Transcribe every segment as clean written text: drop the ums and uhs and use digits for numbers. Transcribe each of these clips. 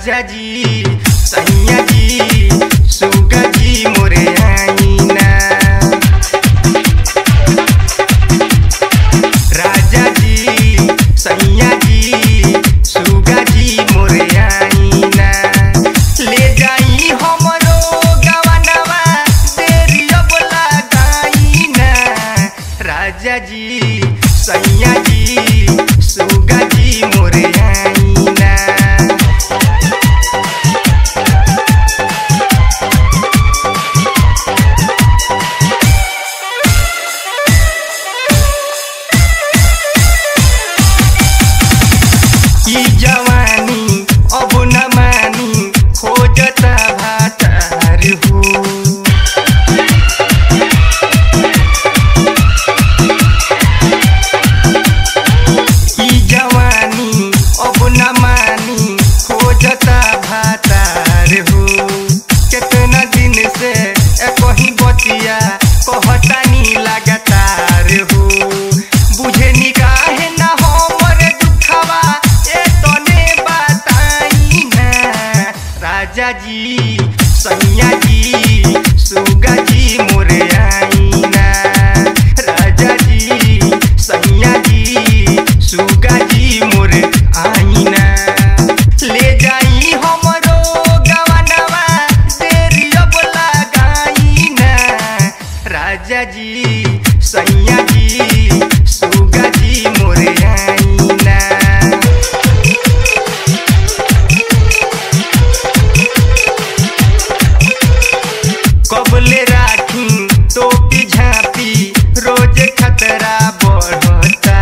राजा जी सैया जी सुगा जी मोरे आईना। राजा जी सैया जी सुगा जी मोरे आईना। ले जाई हमरो गवनवा तेरी अब लगाईना। राजा जी सैया जी सुगा जी मोरे आईना। ई जवानी अब न मानी खोजता भातार हो। ई जवानी अब न मानी खोजता भातार हो। कितना दिन से कहीं बतिया कहतानी लगातार हो। बुझे निकाहे न हमर दुखवा ए तने बताई ना। राजा जी सैया जी सुगा जी मोरे आईना। राजा जी सैया जी सुगा जी मोरे आईना। ले जाई हमरो गवनवा तेरी अब लगाईना। राजा जी सैया जी सुगा जी मोरे आईना। कबले राखी टोपी झांपी रोज खतरा बढ़ता।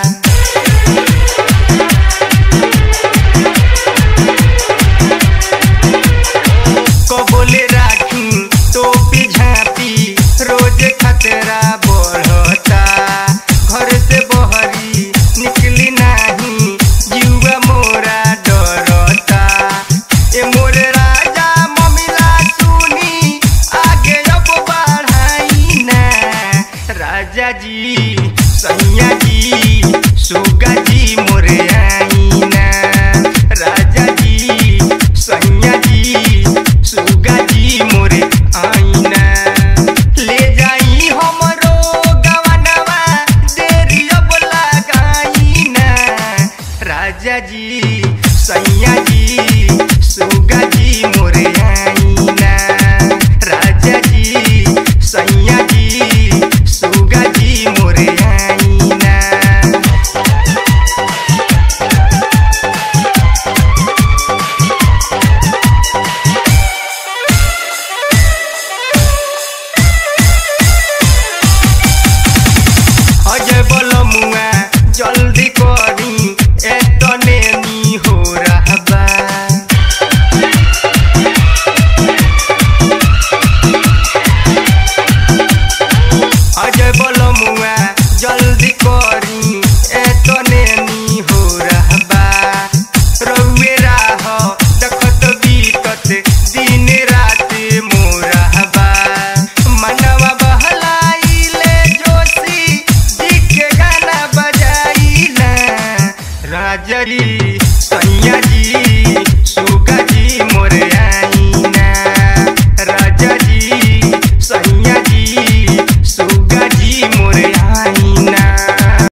कबले राखी टोपी झांपी रोज खतरा बढ़ता। घर से बहरी निकली नाही जीवा मोरा डरता। ए मोरे राजा ममिला सुनी आगे अब बढ़ाई ना। राजा जी सैया जी सुगा जी मोरे आईना। राजा जी सैया जी सुगा जी मोरे आईना। ले जाई हमरो गवनवा तेरी अब लगाईना। राजा जी सैया जी